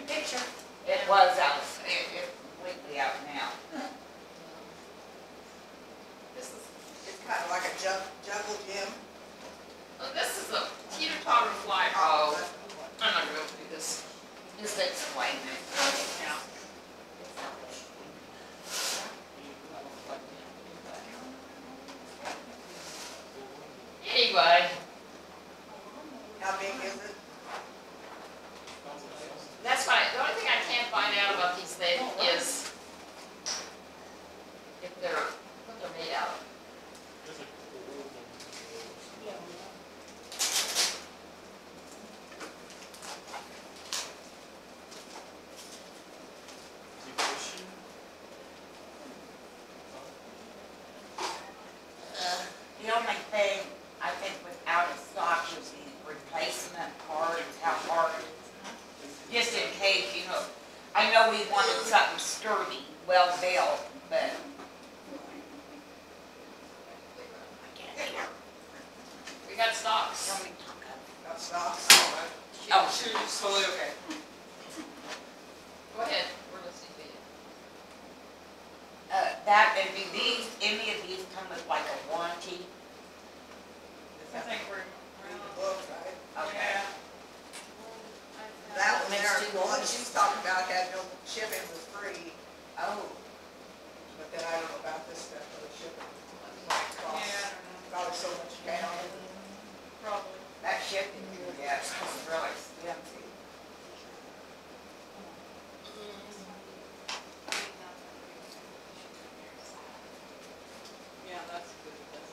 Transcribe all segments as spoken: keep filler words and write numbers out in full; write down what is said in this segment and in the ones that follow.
picture. It was out, it, it's completely out now. This is, It's kind of like a jug, juggle gym. oh, this is a teeter-totter flyer. Oh, that's the one. I'm not gonna be able to do this. just explain it. Yeah. Anyway, How big is it? that's fine. The only thing I can't find out about these things is if they're, what they're made out of. The only thing, I think with out of stock would be replacement parts, how hard it is. Just in case, you know, I know we wanted something sturdy, well built, but. I can't hear. We got stocks. Tell me to talk up. Got stocks? Oh. Shoes, totally okay. Go ahead, we're listening to you. Uh, that, and do these, any of these come with like a warranty? I think we're. Read the book, right? Okay. That one Makes there, two the one dollars. she's talking about had no shipping, was free, Oh, but then I don't know about this stuff for the shipping. Yeah, I don't know. Probably so much pound. Probably. that shipping, yeah, it's really expensive. Yeah, that's good. That's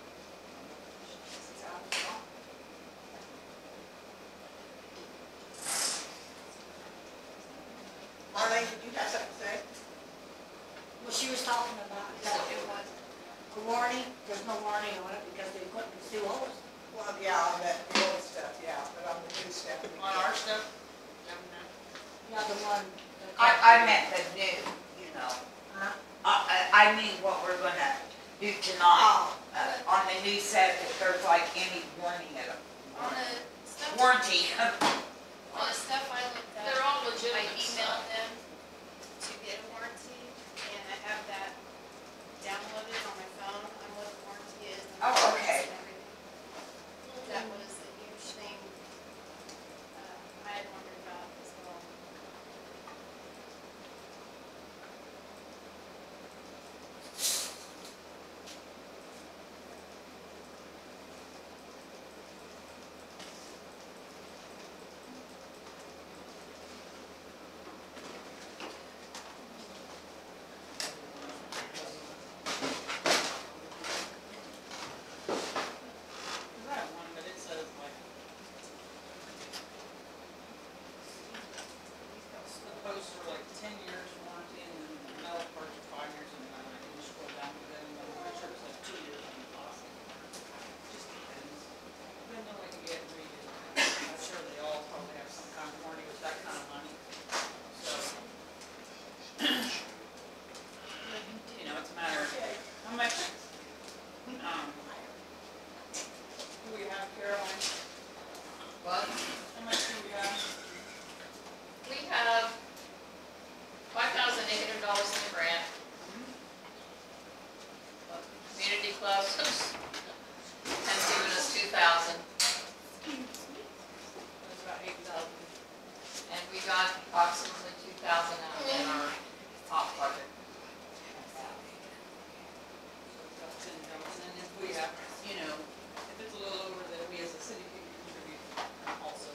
Marlene, did you have something to say? Well, she was talking about that it was a warranty, there's no warranty on it because the equipment's too old. Well, yeah, on that, the old stuff, yeah, but on the new stuff. we on can't. our stuff? Yeah, the one. the- I, I meant the new, you know, Huh? I, I, I mean what we're gonna do tonight. Oh, Uh, on the new set, if there's like any warning at On the stuff, warranty. on the stuff I looked at, They're all I legitimate emailed stuff. them to get a warranty, and I have that downloaded on my phone, on what the warranty is. and Oh, the okay. price and everything. That was a huge thing, uh, I had wondered about as well. Cause I have one, but it says like, the posts are like ten years warranty and then the metal parts are five years and then I can scroll down to them and I'm pretty sure it's like two years on the plastic. Just depends. Depends on what you get and read it. I'm sure they all probably have some kind of warranty with that kind of money, so. You know, it's a matter of how much, um, do we have, Caroline? What? How much do we have? We have five thousand eight hundred dollars in the grant. Community club has given us two thousand, That's about eight thousand. and we got approximately two thousand out in our top budget. So it's about ten thousand, and if we have, you know, if it's a little over, then we as a city can contribute also.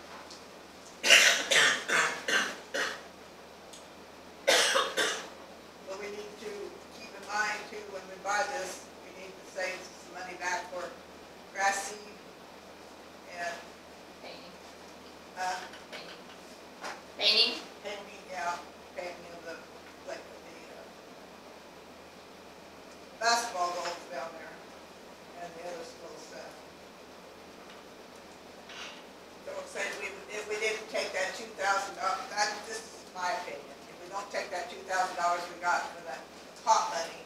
But we need to keep in mind too, when we buy this, we need to save some money back for grass seed and, Painting, uh, painting. Painting? painting, yeah, painting of the, like, the, uh, basketball goals down there and the other little stuff. So I'm saying, we, if we didn't take that two thousand dollars, that, this is my opinion, if we don't take that two thousand dollars we got for that pot money,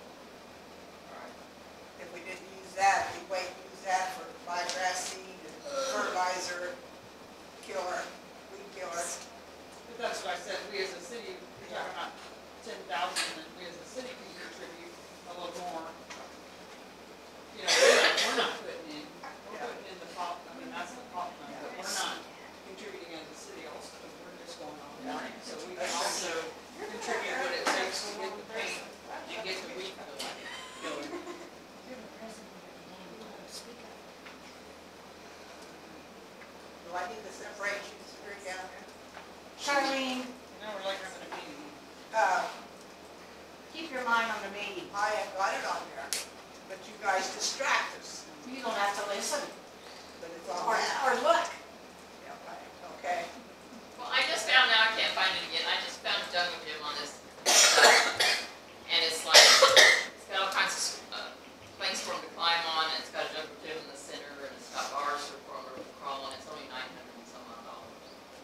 if we didn't use that, we wait, use that for buy grass seed and fertilizer, killer, weed killer, Do I need to separate you three down there? Charlene, You know, we're like having a meeting. Uh, keep your mind on the meeting. I have got it on there, but you guys distract us, You don't have to listen but it's on or, that. or look. Yeah, right, okay. Well, I just found out, I can't find it again, I just found a jungle gym on this. And it's like, it's got all kinds of, uh, things for them to climb on, and it's got a jungle gym in the center, and it's got bars for them to crawl on, it's only nine hundred and some odd dollars.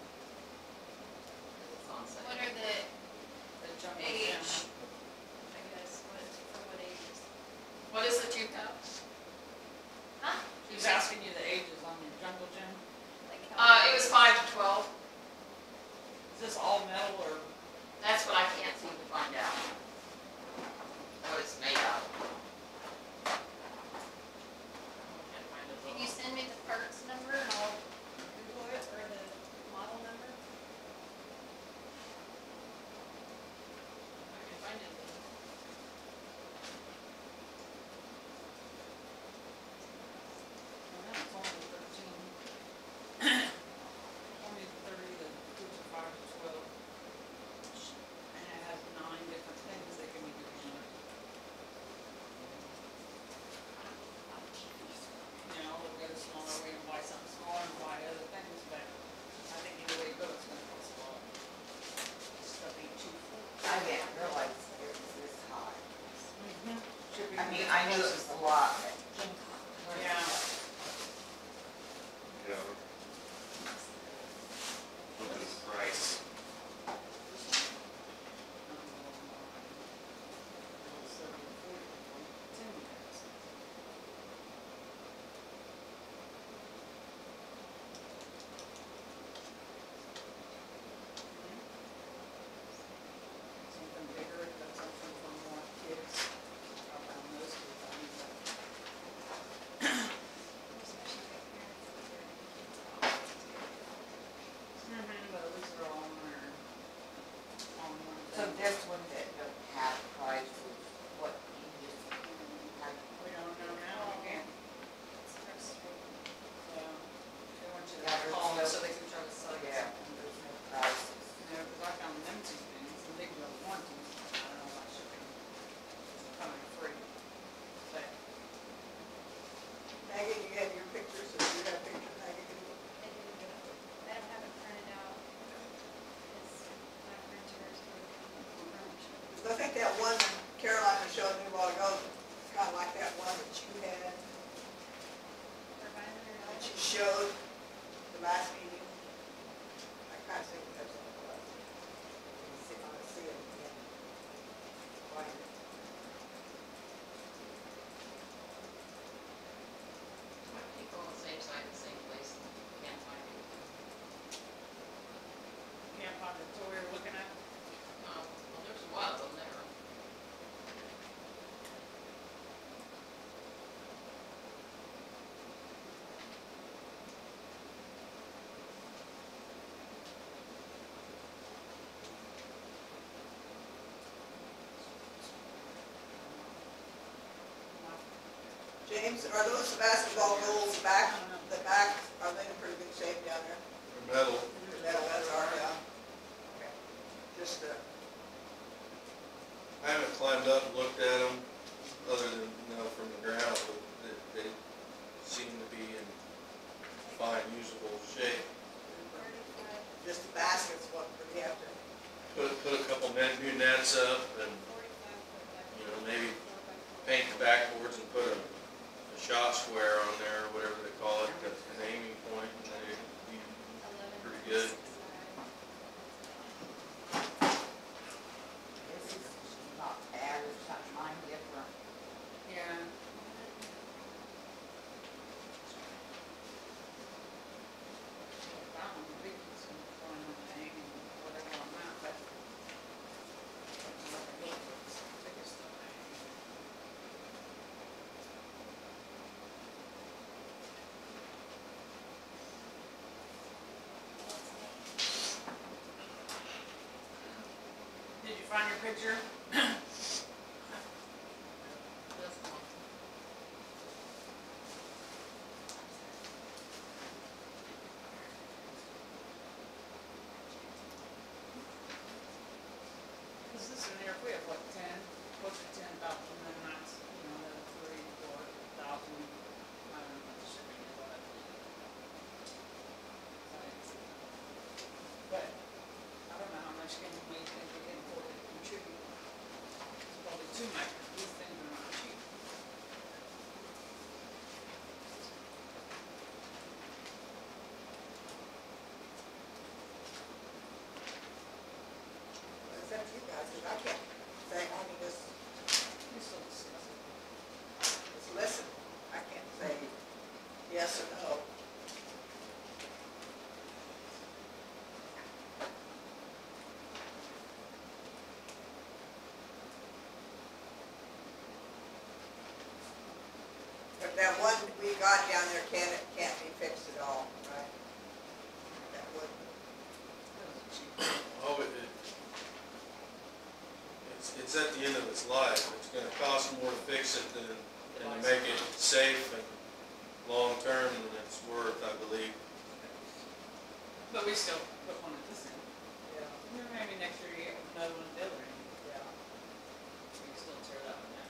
It's on sale. What are the The jungle gym. age, I guess, what, for what ages? What is it you have? Huh? She was asking you the ages on your jungle gym. Like how Uh, many- it was five to twelve, Is this all metal or? that's what I can't seem to find out. What it's made out of. Can't find it Can all. you send me the parts number and I'll Google it, or the model number? I can find it. Well, that's only thirteen. Only thirty, the groups are five to twelve. And it has nine different things they can be doing in it. You know, we'll get a smaller way and buy something smaller and buy other things, but I think either way you go, it's gonna cost a lot. Stuff ain't cheap. I didn't realize it was this high. Should be I mean, I knew it was a lot, but. Yeah. Yeah. Look at the price. Something bigger, if that's something for more kids. I found those two things. Especially if parents with their kids out. But these are all on our, on one So thing. this one that don't have prices, what you just, like, We don't know now, again. It's frustrating. Yeah. They want you to Yeah, there's call them no- so they can try to sell you yeah, something. there's no prices. You know, because I found them two things, and they go warranties, I don't know about shipping. It's coming free. But Maggie, you have your pictures, or you have pictures, Maggie? I didn't get it. I don't have it printed out. Because my printer is broken. Because I think that one that Caroline was showing me a while ago, kind of like that one that you had, For five hundred that dollars. you showed the last meeting. I kind of think that's what it was. Let me see if I can see it again. Find it. People on the same site, the same place, can't find it. can't find the toy you're looking at. No, well, there's a lot of them there. James, are those basketball goals back, the back, are they in pretty good shape down there? They're metal. Metal, that's our, yeah. Okay. Just, uh, I haven't climbed up and looked at them, other than, you know, from the ground, but they, they seem to be in fine, usable shape. Thirty-five, just the baskets, what, do we have to, Put, put a couple net, new nets up and, forty-five foot by you know, maybe four by four. paint the backboards and put a, a shot square on there, or whatever they call it, that's an aiming point, and then it'd be Eleven pretty by good. six side. This is not bad, or something, mine different. Yeah. That one, the big one's going on the hanging, whatever on that, but. Biggest of the hanging. Did you find your picture? This one. yes or no. But that one we got down there can't, can't be fixed at all, right? That would, Oh, it, it, it's, it's at the end of its life. It's gonna cost more to fix it than, and to make it safe and long-term than it's worth, I believe. But we still put one at this end. yeah, Then maybe next year you get another one at the other end. yeah. We can still tear that one down.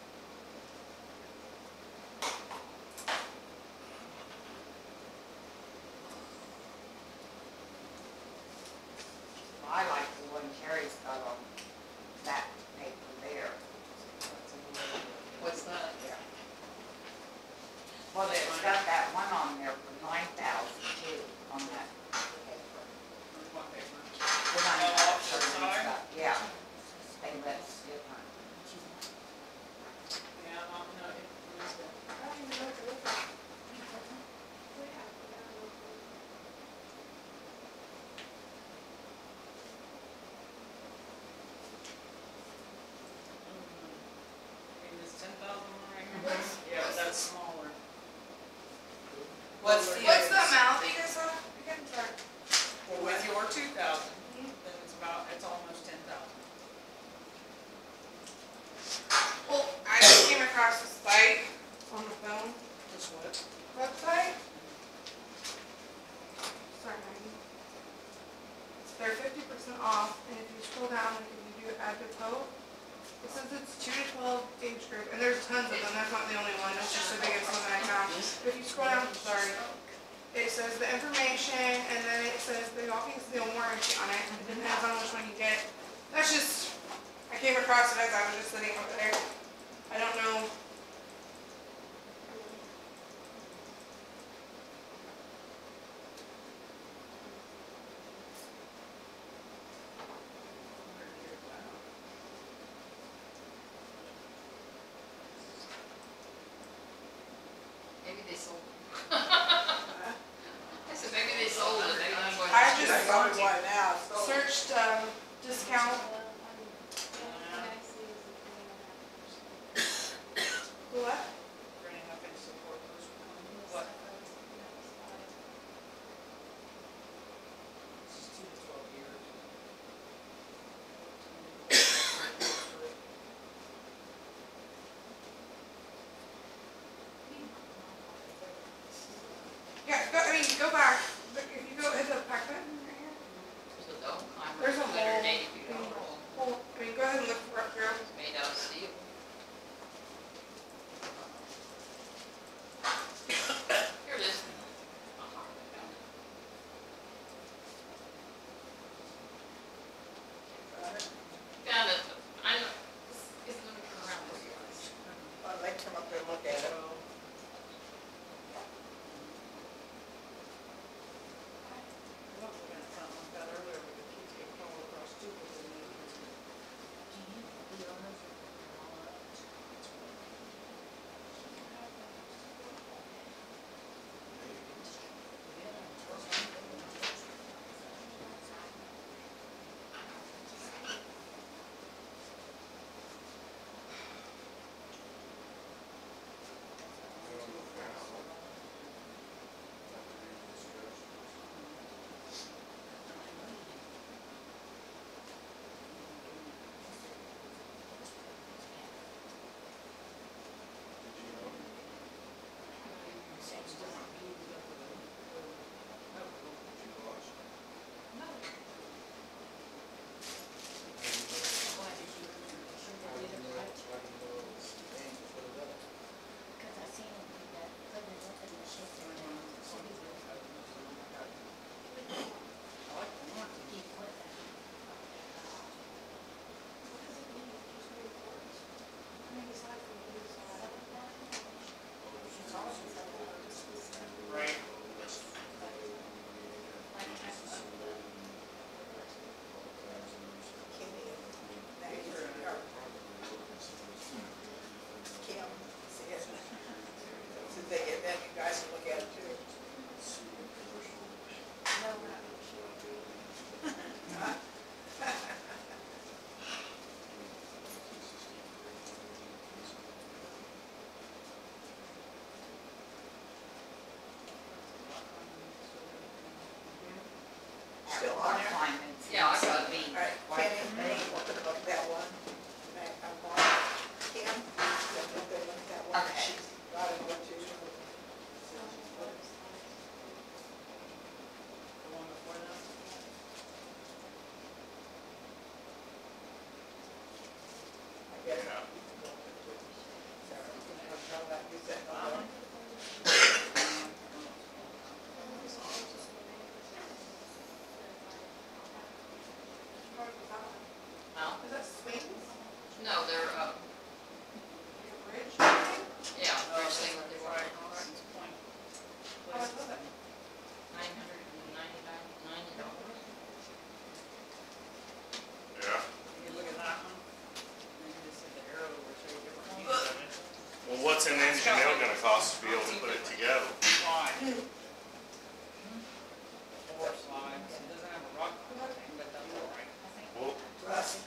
I like the one Terry's got on that paper there. What's that? Yeah. Well, it's got that one on there for nine thousand too, on that paper. One paper. The one Oh, that offset Terry's side? got, yeah. They let us different. Yeah, um, no, it was the. In this ten thousand one right here? Yeah, but that's smaller. What's the, what's the amount that you guys have? Again, sorry. Well, with your two thousand, then it's about, it's almost ten thousand. Well, I just came across the site on the phone, That's what? website. Sorry, Maggie. They're fifty percent off, and if you scroll down, like if you do add to tote, it says it's two to twelve age group, and there's tons of them, that's not the only one, that's just the biggest one that I found. If you scroll down, sorry, it says the information, and then it says the office the warranty on it, it depends on which one you get. That's just, I came across it as I was just sitting over there. I don't know. Maybe they sold them. I said, maybe they sold it, maybe that's why. I it's just- That's cheaper. probably why now, so. Searched, um, discount, what? We're gonna have to support those. What? This is two to twelve years. Yeah, go, I mean, go back, but if you go hit the packet right here. There's a dome climber, There's a two hundred and whole eighty feet thing. overall. what's an engineer gonna cost to be able to put it together? Slide. Four slides, it doesn't have a rock thing, but that's all right. Well, Russ,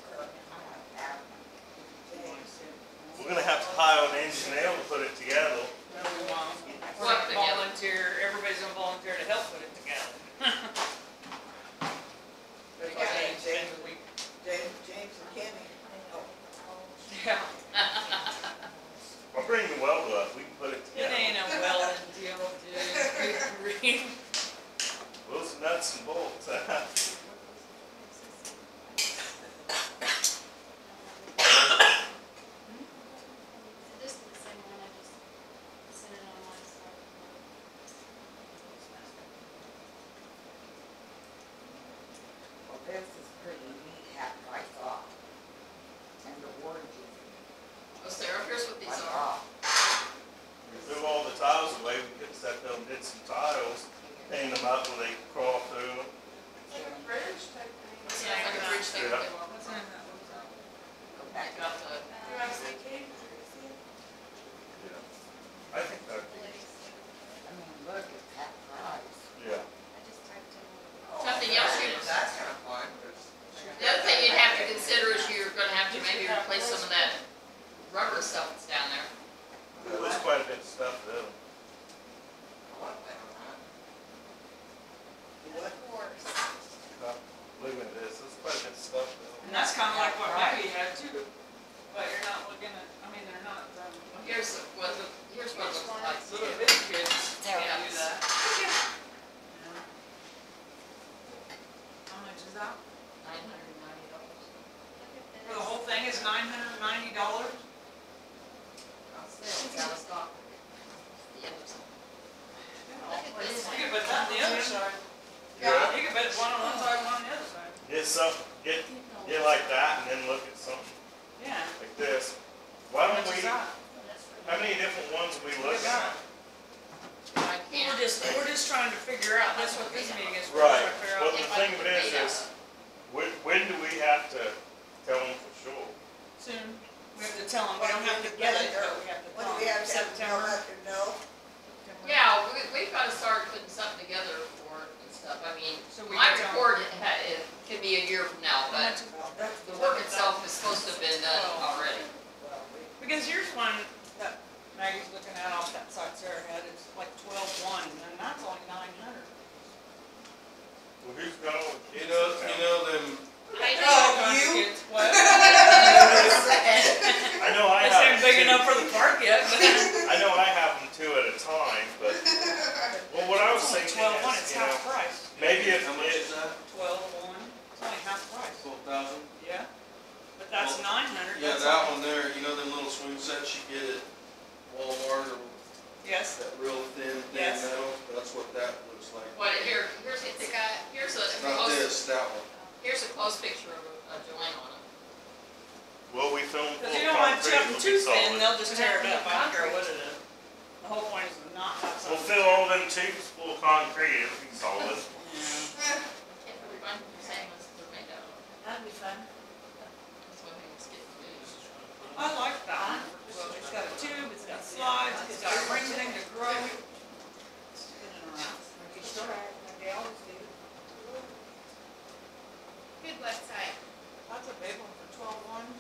we're gonna have to hire an engineer to put it together. No, we won't. We're What gonna together? volunteer, everybody's gonna volunteer to help put it together. we Because got they James, spend a week. James, James and Kenny. Oh, Yeah, I'll bring the welder up, we can put it it together. ain't a welding deal, dude. Good grief. Well, it's nuts and bolts. This is the same one, I just sent it online, so. Well, this is pretty neat, half price off. And the warranty Oh, Sarah, here's what these is are. off. Remove all the tiles away, we could set them, did some tiles, hang them up where they crawl through them. Like a bridge type thing. Yeah, it's like a bridge thing that they want. What's in that, what's that? Go They back got the, You want to say Kate? Yeah. I think that, I mean, look, it's half price. yeah. I just typed in. something else you, That's kind of fun. the other thing you'd have to consider is you're gonna have to maybe replace some of that rubber stuff that's down there. There's quite a bit of stuff though. I like that one. Of course. Uh, Look at this, there's quite a bit of stuff though. And that's kinda like what Maggie had too, but you're not looking at, I mean, they're not, um, Here's what, here's what it looks like. little bitty kids Yeah. can't do that. Yeah. How much is that? Nine hundred and ninety dollars. For the whole thing is nine hundred and ninety dollars? It's out of stock. The other side. Look at this You one. could put that on the other side. Yeah. You could put one on one side, one on the other side. Get some, get, get like that and then look at something Yeah. like this. Why How don't much is we, that? how many different ones are we Look looking at at? that. I can't. We're just, we're just trying to figure out, that's what this meeting is for, Right, trying to figure well, out. the thing of it is, is when, when do we have to tell them for sure? Soon, we have to tell them, we don't have to get it, but we have to When tell do we have them, to have them September. let them know? Yeah, we, we've gotta start putting something together for it and stuff. I mean, So we my can tell- report, it ha- it can be a year from now, How but much is- Well, that's the work itself is supposed to have been done already. well, we- Because here's one that Maggie's looking at off that side Sarah had, it's like twelve one, and that's only nine hundred. Well, who's going with You kids? know, in you town? know them, Oh, you? What? I know I This have ain't big two. enough for the park yet, but. I know I have them two at a time, but, well, what I was It's only thinking twelve one, is, it's you half know, price. maybe if how much it, is that? Twelve one, it's only half price. Twelve thousand? Yeah. But that's Well, nine hundred. Yeah, that one there, you know them little swing sets you get at Walmart or Yes. that real thin, thin Yes. metal? That's what that looks like. What, here, here's, it's got, here's a Not close, this, that one. here's a close picture of, of Joanne on it. well, we film full Because you don't want concrete, something it'll too be thin, solid. they'll just tear it up, I don't care what it is. The whole point is to not have We'll something. fill all them tubes full of concrete, it'll be solid. Yeah. Can't really find the same as they're made out of. That'd be fun. That's one thing that's getting me. I like that one. Well, it's got a tube, it's got slides, it's got a ring thing to grow. Spin it around. Like you still have, like they always do. Good website. That's a big one for twelve one.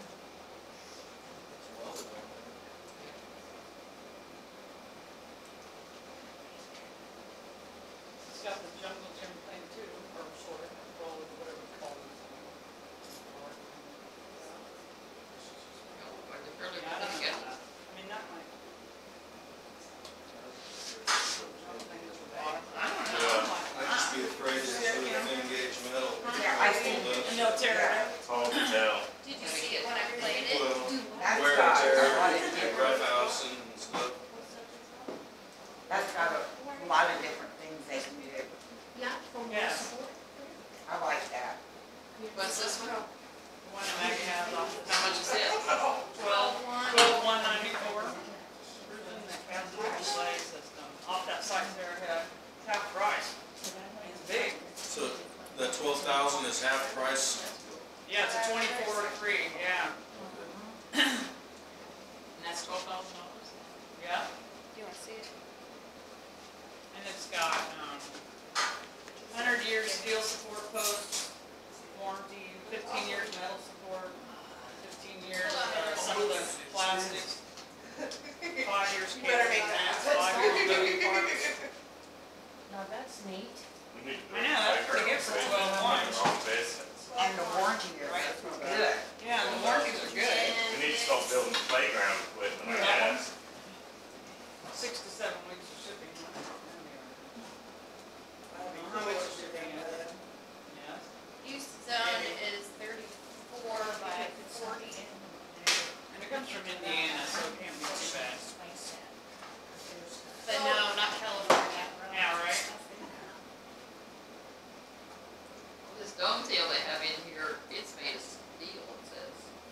It's got the jungle gym thing too, or sort of, roll, whatever it's called. Or they're fairly Yeah, I put don't know together. that. I mean, that might. Something at the bottom. I don't know. I'm like, I'd just be afraid to put a thin gauge metal. Yeah, I see. And they'll tear it up. It's hard to tell. Did you see it when I played it? Well, That's wear and got tear, a lot of and different, rough house and stuff. that's got a lot of different things they can do. Yeah, for more Yes. support. I like that. What's this one? The one that Maggie has off. How much is it? Twelve, twelve one ninety-four. Where's in the cabinet display system? Off that site there had half price. It's big. So that twelve thousand is half price? Yeah, it's a twenty-four to three, yeah. And that's twelve thousand dollars? it's got, um, hundred years steel support posts, warranty, fifteen years metal support, fifteen years, uh, some of the plastics, five years You better make cable that. mats, five years moving parts. No, that's neat. We need to I know, that's pretty good for twelve months. On business. And the warranty years Right. are good. Yeah, the warranties are good. We need to start building playground equipment, I Yeah. guess. Six to seven weeks of shipping. That'd be How much cool is if your you thing? did that. Yes. Use zone is thirty-four by forty. And it comes from Indiana, so it can't be too bad. But no, not California. Yeah, right. This dome tail they have in here, it's made of steel, it says.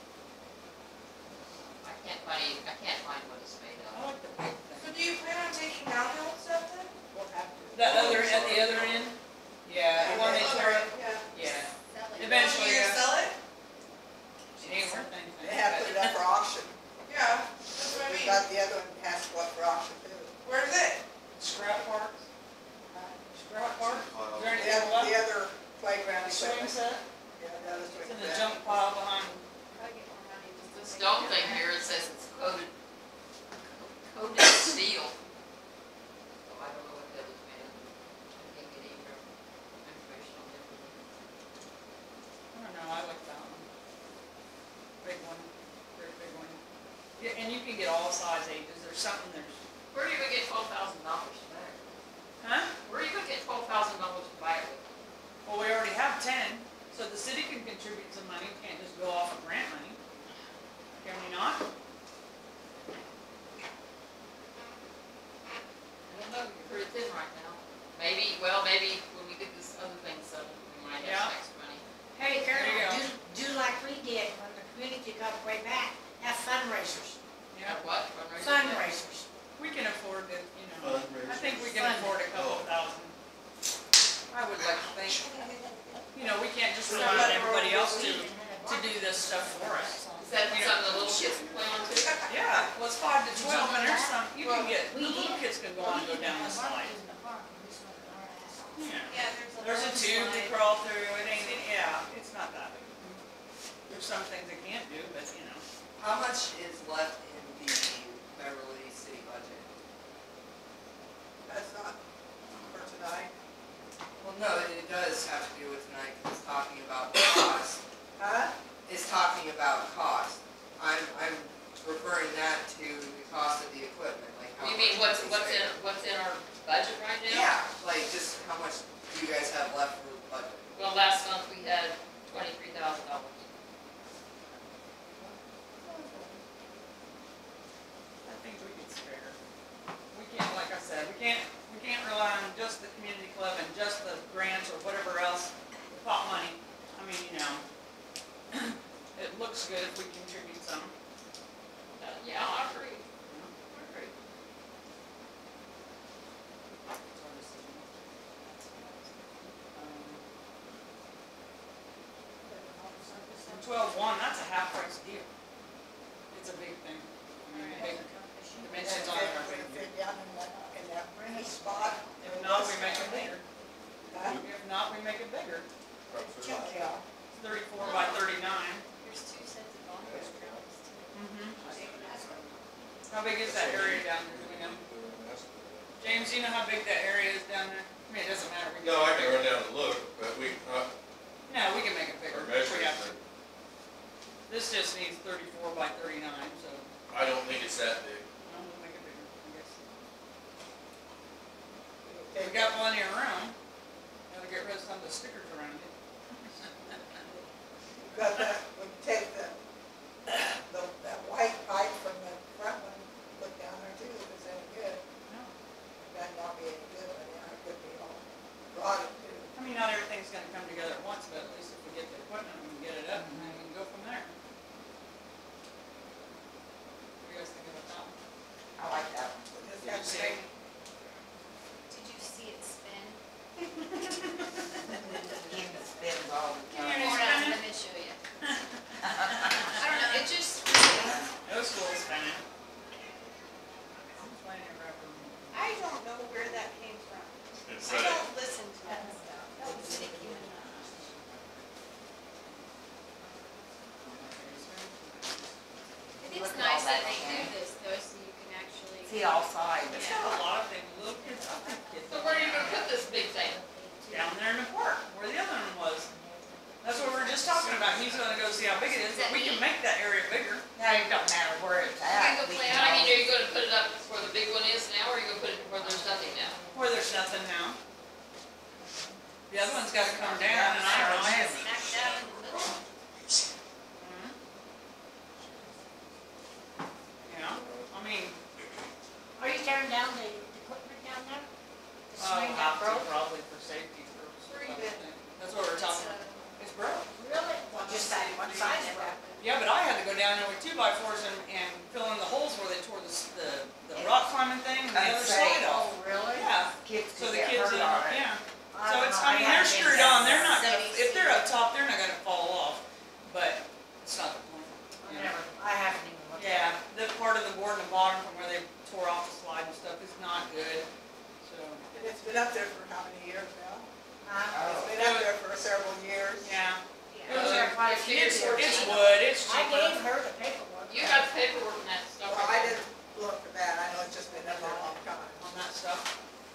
I can't find any, I can't find what it's made I of. like the big So thing. do you plan on taking down the old stuff then? We'll have to. The other, at the other end? Yeah, the one they tore up, Yeah. yeah. Sell it. Eventually, You yeah. gonna sell it? It ain't worth anything. They have put it up for auction. Yeah, that's what I We mean. got the other one has to go up for auction too. Where's it? Scrap parts? Scrap parts? Is there The anything other, the left? other playground Swing equipment. set? Yeah, the other swing It's in the set. junk pile behind. Gotta get more money just to This make dome it. thing here, it says it's coated, coated steel. So I don't know what that is made of. I can't get any real information on it. I don't know, I like that one. Big one, very big one. Yeah, and you can get all size ages, there's something, there's, Where are you gonna get twelve thousand dollars to buy it? huh? Where are you gonna get twelve thousand dollars to buy it with? Well, we already have ten, so the city can contribute some money, we can't just go off of grant money. Can we not? I don't know, you're pretty thin right now. Maybe, well, maybe when we get this other thing settled, we might Yeah. have some extra money. Hey, There you Carol, go. do, do like we did when the community got way back, have fundraisers, Yeah, What? Fundraiser? fundraisers. we can afford it, you know, I think we can Fund. afford a couple Oh. thousand. I would like to think, you know, we can't just So rely on let everybody Rose else to, lead. to do this stuff for us. Is that something the little kids can play on too? Yeah, well, it's five to twelve, and there's some, you can get, the We little did- kids can go on and go down the slide. Yeah. Yeah, there's a. There's a long tube they slide. crawl through, it ain't, it- yeah, it's not that big. There's some things they can't do, but, you know. How much is left in the Beverly City budget? That's not for tonight. Well, no, it it does have to do with tonight, 'cause it's talking about cost. Huh? It's talking about cost. I'm, I'm referring that to the cost of the equipment, like how. You much mean what's, is what's in, there. what's in our budget right now? Yeah, like just how much do you guys have left for the budget? Well, last month we had twenty-three thousand dollars. I think we can spare. We can't, like I said, we can't, we can't rely on just the community club and just the grants or whatever else, the pot money. I mean, you know, it looks good if we contribute some. Uh, Yeah, I agree. I agree. Twelve one, that's a half price deal. It's a big thing. I mean, big dimensions on it are Would big. it fit down in that, in that rainy spot? If not, we make it bigger. Huh? If not, we make it bigger. Yeah. It's thirty-four by thirty-nine. There's two sets of volume controls too. Mm-hmm. How big is that area down there, do we know? James, you know how big that area is down there? I mean, it doesn't matter. We No, I can run down and look, but we, uh, No, we can make it bigger. our measures, We have to. but This just needs thirty-four by thirty-nine, so, I don't think it's that big. well, we'll make it bigger, I guess. We Take got plenty of room. Gotta get rid of some of the stickers around it. Got that, we can take the, the, that white pipe from the front one, put down there too, if it's any good. No. That'd not be any good, I mean, it could be all rotted too. I mean, not everything's gonna come together at once, but at least if we get the equipment, we can get it up and then we can go from there. What do you guys think about that one? I like that one. We just Did have you to see make, Did you see it spin? Game that spins all the time. Community Hold on, spinning? let me show you. Is that we can neat? make that area bigger. Now, it don't matter where it's You at. can go we play can out, I mean, always- are you gonna put it up where the big one is now, or are you gonna put it where there's nothing now? Where there's nothing now. The other one's gotta come down, and I don't know. Yeah. Smack down in the middle. Mhm. Yeah, I mean, Are you tearing down the equipment down there? The uh, swing that have to broke? probably for safety purposes. Where you I been? think. That's what we're talking about. It's broke. Really? Well, just that one side of that. Yeah, but I had to go down there with two by fours and, and fill in the holes where they tore the, s- the, the rock climbing thing and the I'd other say- side off. Oh, really? Yeah, Kids so could the get kids, hurt didn't- on it. yeah. I So don't it's, know. I mean, they're haven't been screwed down on, they're there. not gonna, if they're up top, they're not gonna fall off, but it's not the point. I you know. never, I haven't even looked. Yeah, the part of the board in the bottom from where they tore off the slide and stuff is not good, so, And it's been up there for how many years now? Huh? It's Oh, been up there for several years. yeah. It was there quite a few It's, years. it's wood, it's I gave cheaper. her the paperwork. You got the paperwork and that stuff. Well, right I there. didn't look for that, I know it's just been up there a long time. On that stuff.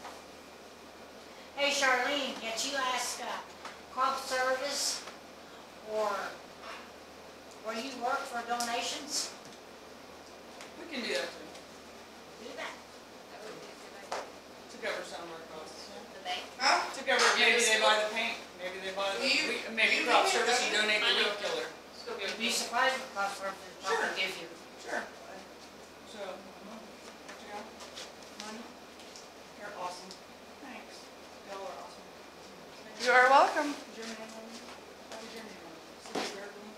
Hey Charlene, did you ask, uh, Crop Service or where you work for donations? We can do that too, Do that. That would be a good idea. to cover some of our costs, yeah. The bank? Huh? To cover, maybe they buy the paint, maybe they buy the, You- we- maybe you crop give me service the- and donate the I know. weed killer. Still be You'd okay. be surprised what Crop Service will Sure. probably give you. Sure. So, what you got? Money? You're awesome. Thanks. Y'all are awesome. You are welcome. Is your name on it? What is your name on it? Cindy Beverly?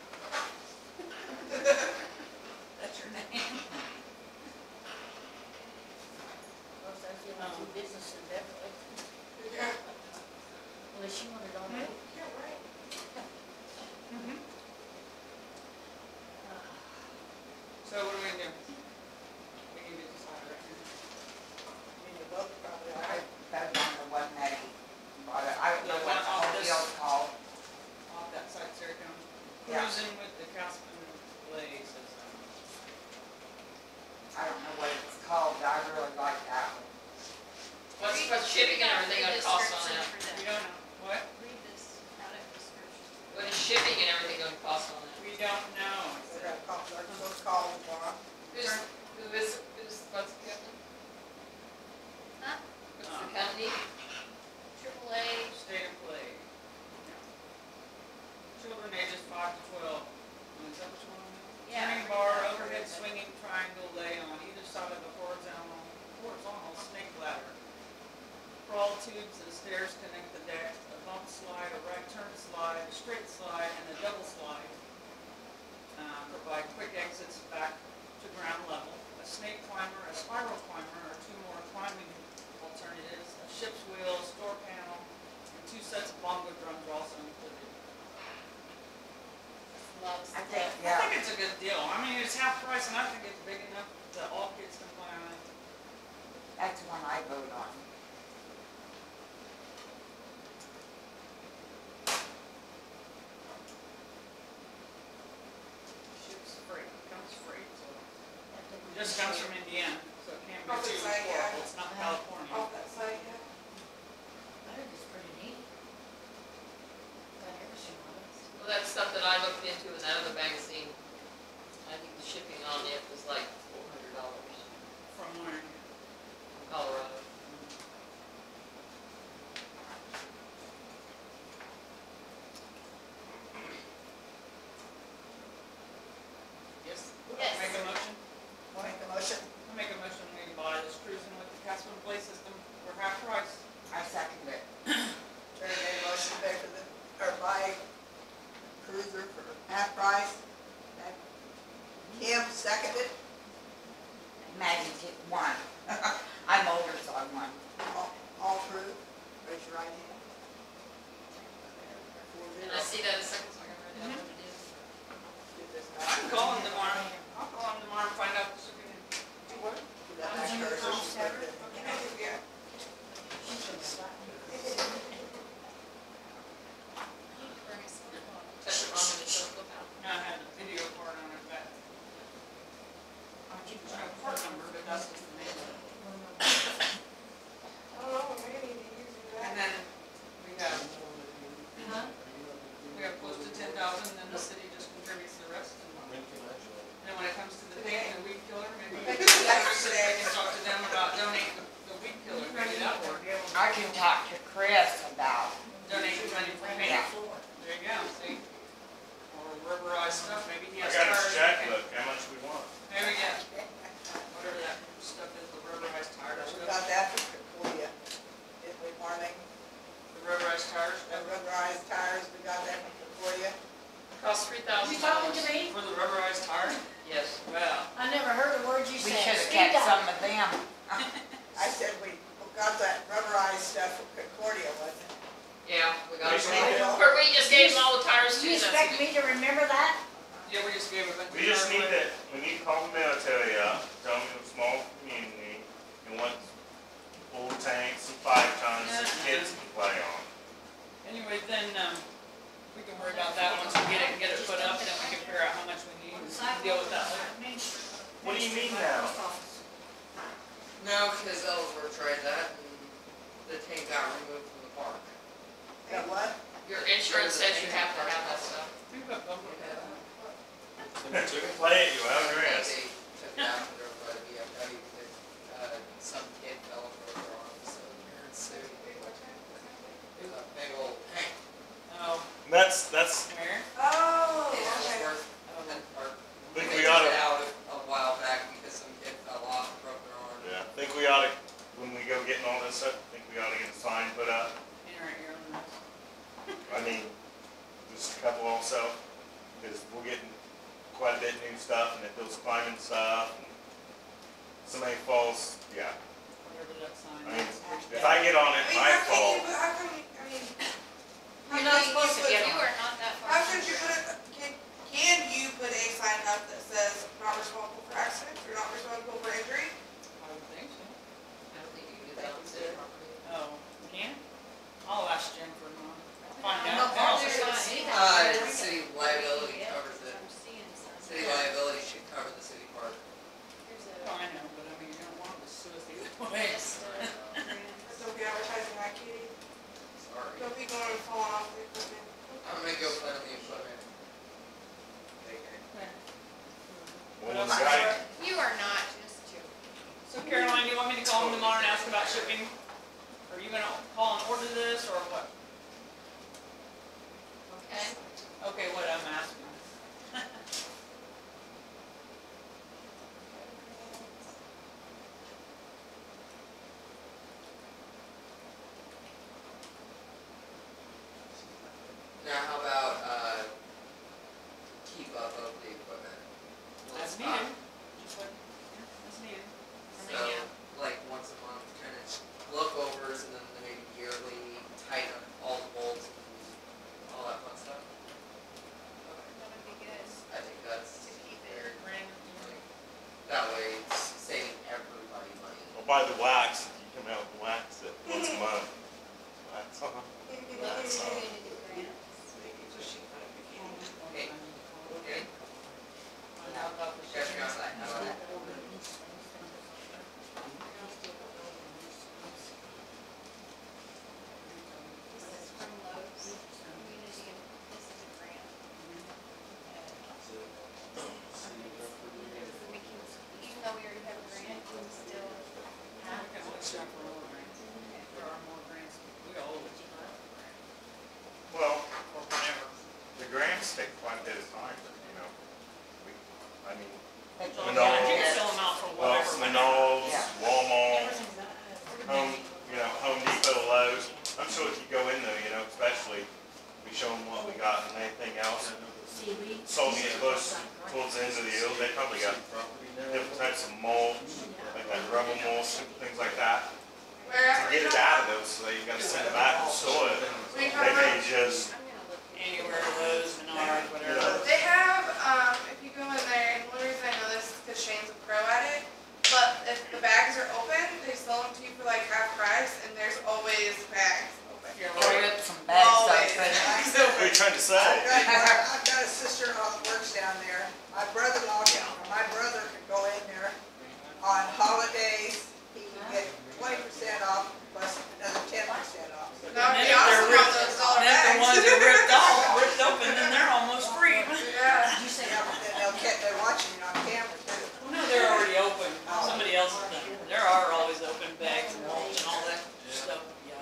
That's your name? Of course, that's the only two businesses definitely. Unless you wanna donate. Yeah, right. Mm-hmm. Uh, So what are we gonna do? We need to decide right here. I mean, the boat probably, I I, bet on the one that he bought it, I don't know The what one the off whole this- deal's called. Off that side, Sarah County. Yeah. Cruising with the Caspen Blaze is, um, I don't know what it's called, but I really like that one. What's, what's shipping and everything gonna cost on that? we don't know, what? Read this product description. What is shipping and everything gonna cost on that? We don't know. we're gonna call, we're supposed to call tomorrow. Who's, who is, who's, what's the company? Huh? What's the company? Triple A, State of play. Yeah. Children ages five to twelve. Oh, is that what you want to know? Yeah. Turning bar, overhead swinging triangle lay on either side of the horizontal, horizontal snake ladder. Crawl tubes and stairs connect the deck, a bump slide, a right turn slide, a straight slide, and a double slide. Uh, provide quick exits back to ground level. A snake climber, a spiral climber, or two more climbing alternatives. A ship's wheel, a store panel, and two sets of bongo drums are also included. Loves I the- think, I yeah, think it's a good deal. I mean, it's half price, and I think it's big enough that all kids can play on it. that's the one I vote on. Ship's free, comes free, so. that It didn't just comes ship. from Indiana, so it can't be Off too the side, yeah. horrible. It's not California. Off that side, yeah. I think it's pretty neat. I've never seen one of those. Well, that's stuff that I looked into in that other magazine. I think the shipping on it was like four hundred dollars From where? from Colorado. Yes. Yes. Make a motion? Make a motion, I make a motion we buy this cruising with the Casper Play System for half price. I second it. Terry made a motion to pay for the, or buy cruiser for half price. And Kim seconded, Maggie did one. I'm older, so I won. all, all approved, raise your right hand. Four And zero. I see that a second, so I can write down what it is. Give this I back. can call him tomorrow. I'll call him tomorrow and find out the shipping. Do what? Give that back to her so she can put it in. Yeah. She's gonna slap me. bring us some. Check it on the show, look out. No, I had the video part on it, but Aren't you there's no part number, but that's just the name of it. I don't know, maybe they need to use And that. then we have, Huh? we have close I can talk to Chris about, donate money for paint. yeah. There you go, see? Or rubberized stuff, maybe he I has got tires. his checkbook, how much we want? There we go. Whatever that stuff is, the rubberized tire We stuff. got that from Concordia, didn't we, Marlene? The rubberized tires The stuff. rubberized tires, we got that from Concordia. Costs three thousand You dollars. talking to me? For the rubberized tire? Yes. Well, I never heard a word you We said. should have Speak kept up. some of them. I said we got that rubberized stuff from Concordia, wasn't it? yeah, we got We it. just need to- Or we just gave them all the tires too. You that's expect good. me to remember that? Yeah, we just gave a bunch of We just tires need away. to, we need to call the military up, tell them it's a small community, and want old tanks and five tons that kids can play on. Anyway, then, um, we can worry about that once we get it and get it put up, then we can figure out how much we need and deal with that later. What do you mean now? No, because Ellsworth tried that and the tank got removed from the park. That what? Your insurance says you have to have that stuff. We put bumper Yeah. Play it, you have your They ass. took it out there by the B M W because, uh, some kid fell and broke their arm, so the parents sued. It was a big old tank. Oh, That's, that's, where? Oh, In okay. Ellsworth, Penn Park. think They we took oughta, it out a while back because some kid fell off and broke their arm. yeah, think we oughta, when we go getting all this stuff, think we oughta get a sign put up. In right here on this. I mean, just a couple also, because we're getting quite a bit new stuff, and if those climbing stuff, and somebody falls, yeah. Whatever that sign I mean, is. if I get on it, I mean, my how can you, fault. put- how can, we- I mean, how You're not can you supposed to put- get You are not that far. How could you put it, can, can you put a sign up that says not responsible for accidents or not responsible for injury? I would think so. I don't think you can do that on city property. Oh, you can? I'll ask Jennifer tomorrow. I'll find No, out. I'll I'll do see. it. Uh, city liability covers it. I'm seeing some. City liability should cover the city park. Here's Oh, a I know, but I mean, you don't want to sue us either way. list of grants. Don't be advertising that, Katie. Sorry. Don't be going and falling off the equipment. I'm gonna go put on the equipment. When the guy, You are not just two. So Caroline, do you want me to call him tomorrow and ask about shipping? Are you gonna call and order this, or what? Okay? Okay, what I'm asking. Now, how about, uh, keep up of the equipment? That's Let's needed. not- Just what, yeah, that's needed. I mean, So, yeah. like, once a month, kind of look overs and then maybe yearly, tighten up all the bolts and all that fun stuff. Okay, That would be good I think that's to keep very, it. Brandon, like, that way it's saving everybody money. Well, buy the wax, if you come out and wax it once a month. Wax on. That's all. Okay. Okay, find out about the catch me shipping. outside, how about that? This is from Lowe's Community, and this is a grant. We can, even though we already have a grant, we can still have. We can always shop for more grants. There are more grants, we always try for grants, well, or whatever. the grants take quite a bit of time, you know. We, I mean, So, Menards. yeah, you can fill them out for well, whatever. Menards, Yeah. Walmart, Home, you know, Home Depot, Lowe's. I'm sure if you go in there, you know, especially, we show them what we got and anything else. Sold me at Bush towards the end of the year, they probably got different types of mulch, like that rubber mulch, things like that. Where To at? get it out of those, so you gotta send it back and store it. They may just, I'm gonna look. Anywhere, Lowe's, Menards, whatever. They have, um, if you go in there, and the only reason I know this is because Shane's a pro at it, but if the bags are open, they sell them to you for like half price, and there's always bags open. You're Or right. rip some bags Always open. bags what are open. you trying to I've say? got, I've got a sister-in-law that works down there. My brother-in-law, my brother could go in there on holidays. He can get twenty percent off plus another ten percent off. So That would And be if they're awesome on ripped- those dollar And if the bags. ones that ripped off, ripped open, then they're almost free. Yeah. Yeah, but then they'll get, they're watching it on camera too. Well, no, they're already open. Somebody else has done it. There are always open bags and mulch and all that stuff, yeah.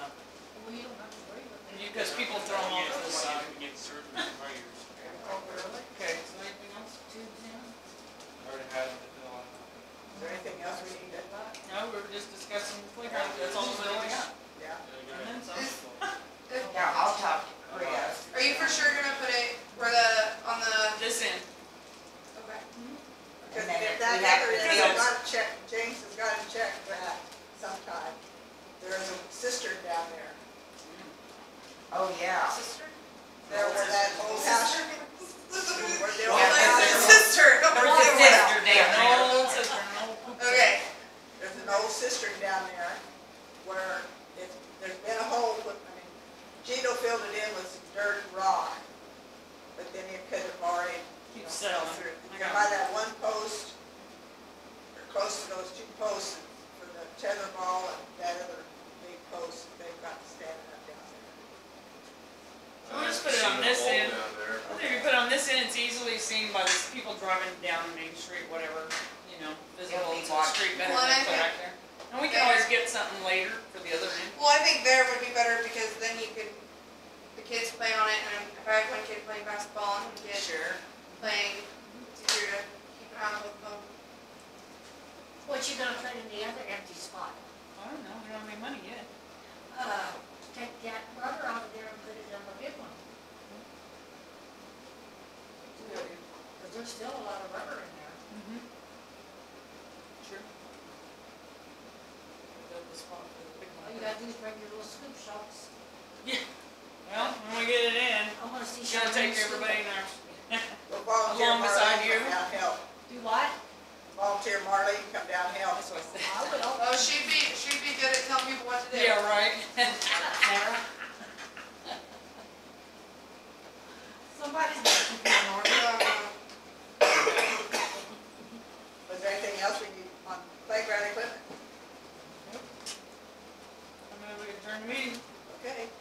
Oh, yeah. Sister? There where that old house, where the old Yeah, house there's is. Sister. There's a sister down there. No, sister, no. Okay. There's an old cistern down there where it's, there's been a hole, put- I mean, Gino filled it in with some dirt and rock. But then it could have already, you Keep know, settling. fell through. I You got By that one post, or close to those two posts for the tether ball and that other big post, they've got standing up down there. We'll just I've put it on seen a this hole end. down there. I think if you put it on this end, it's easily seen by the people driving down Main Street, whatever, you know, visible It'll be to the watched. street better Well, than and I put think- back there. And we can always get something later for the other end. Well, I think there would be better because then you could, the kids play on it, and if I have one kid playing basketball and one kid Sure. playing, it's easier to keep an eye on both of them. What you gonna put in the other empty spot? I don't know, we don't have any money yet. Uh, take that rubber out of there and put it in the big one, cause there's still a lot of rubber in there. Mm-hmm. Sure. Build the spot for the big All one. you gotta do is bring your little scoop shots. Well, when we get it in, I wanna see. you gotta take Charlene scoop everybody it. in there. Well, volunteer Along beside Marlene you. come down help. Do what? Volunteer Marlene come down help. That's what I said. I will. Oh, she'd be, she'd be good at telling people what to do. Yeah, right. Sarah. Somebody's gonna keep an order. Uh, Was there anything else we need on playground equipment? I'm gonna adjourn the meeting. Okay.